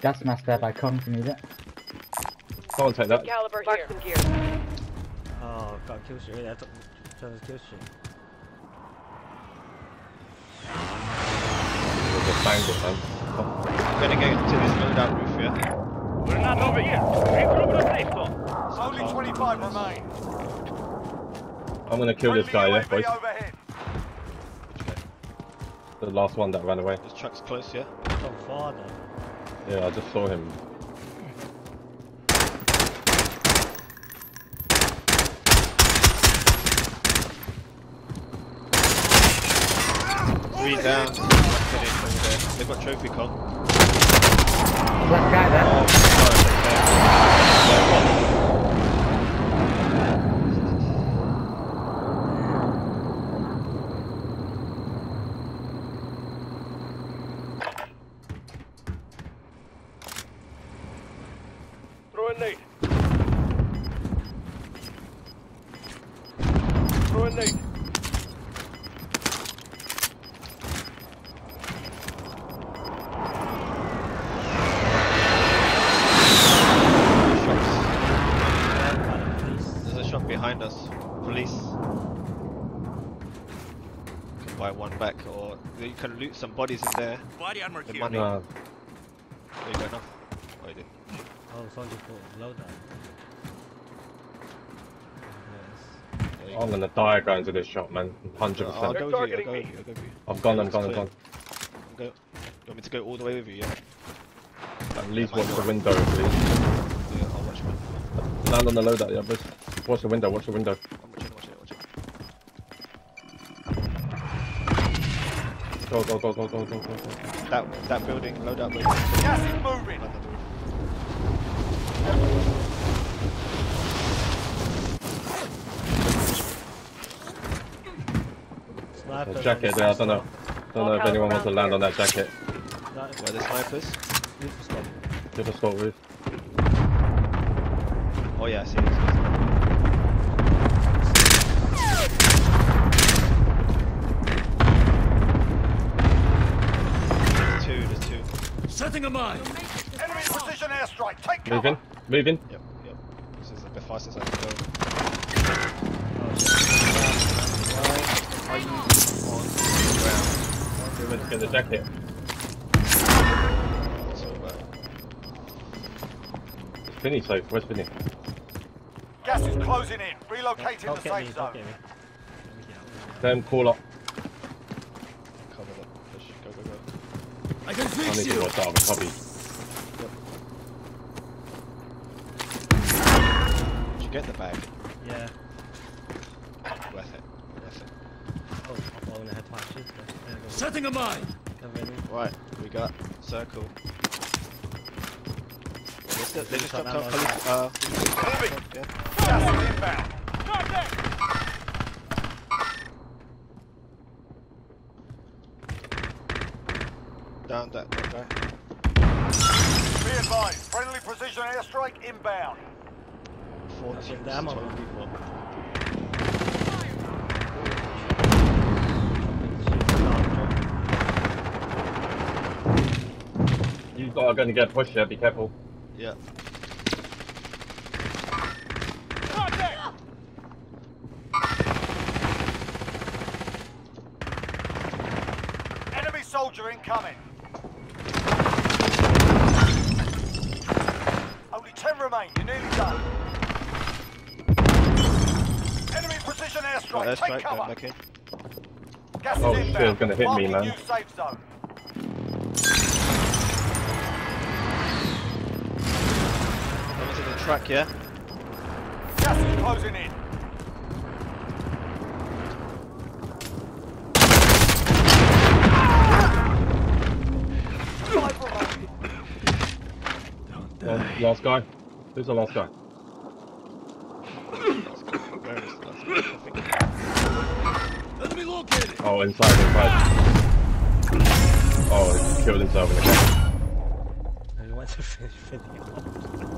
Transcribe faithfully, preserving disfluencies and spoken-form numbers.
Gas mask there by Con if you need it. Go on, take that. Caliber here. Some gear. Oh, got a kill streak. That's a kill streak. Just banged it, man. I'm gonna go to this loadout roof, yeah? We're not over here. Regroup the safe zone. Only twenty-five remain. I'm gonna kill this guy, yeah, boys. Overhead. The last one that ran away. This truck's close, yeah? So far though. Yeah, I just saw him. Three down. Over there. They've got trophy con. Black guy there. Oh, sorry. Throw a nade. Throw a nade. Behind us, police. Can buy one back, or you can loot some bodies in there. Body armor The here. money. No. There you go enough. Oh, you did. Oh, somebody put loadout. Yes. There you I'm go. gonna die going to this shot, man. one hundred I'll percent. go with you. I'll go with you. I'll go with you. I've gone, I'm It's gone, I'm clear. gone. I'll go. You want me to go all the way with you? Yeah. At least Yeah, watch might the not. window, please. Yeah, I'll watch man. Land on the loadout, yeah, boys. Watch the window, watch the window. I'm watching. Watch it. Watch it. Go, go, go, go, go, go, go, go. That that building, loadout building. Gas is moving. Land on the roof. Sniper. The jacket there, I don't know. Don't know if anyone wants to land on that jacket. Where are the snipers? Give a scope roof. Oh yeah, I see. I see, I see. There's two. There's two. Setting a mine. Enemy precision airstrike. Take cover. Moving, moving. Yep. Yep. This is the fastest I can go. Why are you on the ground? Moving to get the jacket. So, uh, Finny safe, where's Finny? Gas is closing in. Relocating the Don't get me, safe don't zone. get me. Then call up. cover that. Push. Go, go, go. I can I fix need to you. watch out of a copy. Did you get the bag? Yeah. Worth it. Worth it. Oh, I only had five shoots there. Yeah, go. Setting a mine. Cover me. Right. We got circle. They just, they just Shot dropped down out. by- Police. Uh, Moving. yeah. Gas is inbound. Down that, that guy. Be advised. Friendly precision airstrike inbound. Four That's teams, the ammo. twelve people. You lot are going to get pushed here, be careful. Yeah. Enemy soldier incoming. Only ten remain. You're nearly done. Enemy precision airstrike. Right, Take airstrike, going cover. back in. Gas is Oh, shit, inbound. it's gonna hit me, Marking man. new safe zone. Someone's in the truck, yeah? Gas is closing in. Five remaining. Well, last guy. Who's the last guy? Where is the last guy? I think. Enemy located. Oh, inside, inside. Oh, he killed himself in the car. I want to finish video.